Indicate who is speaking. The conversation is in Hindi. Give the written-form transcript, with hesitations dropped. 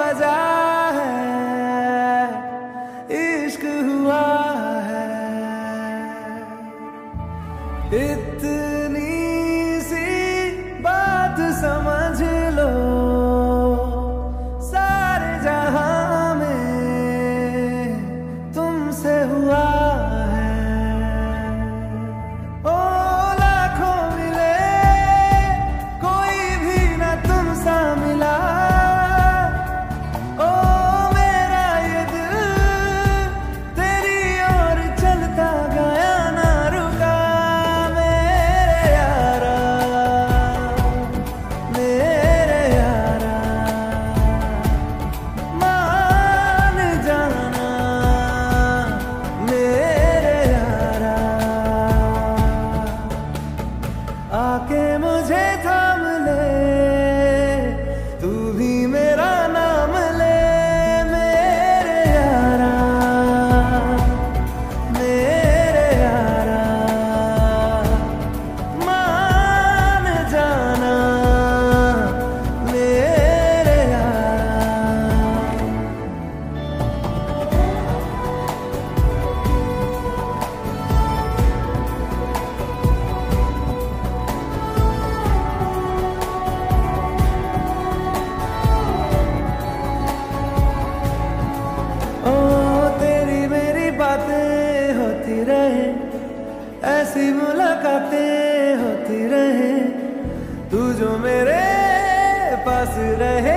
Speaker 1: वजह है, इश्क हुआ है। इतनी सी बात समझ लो, सारे जहां में तुमसे हुआ है। ओ लाखों मिले, कोई भी ना तुम सा मिला। ओ मेरा ये दिल तेरी ओर चलता गया, ना रुका। मेरे यारा, मेरे यारा, मान जाना मेरे यारा। आके मुझे थाम ले, तू भी मेरा नाम ले। मेरे यारा, मेरे यारा, मान जाना मेरे यारा। ओ तेरी मेरी बातें होती रहे, ऐसी मुलाकातें होती रहे। तू जो मेरे पास रहे,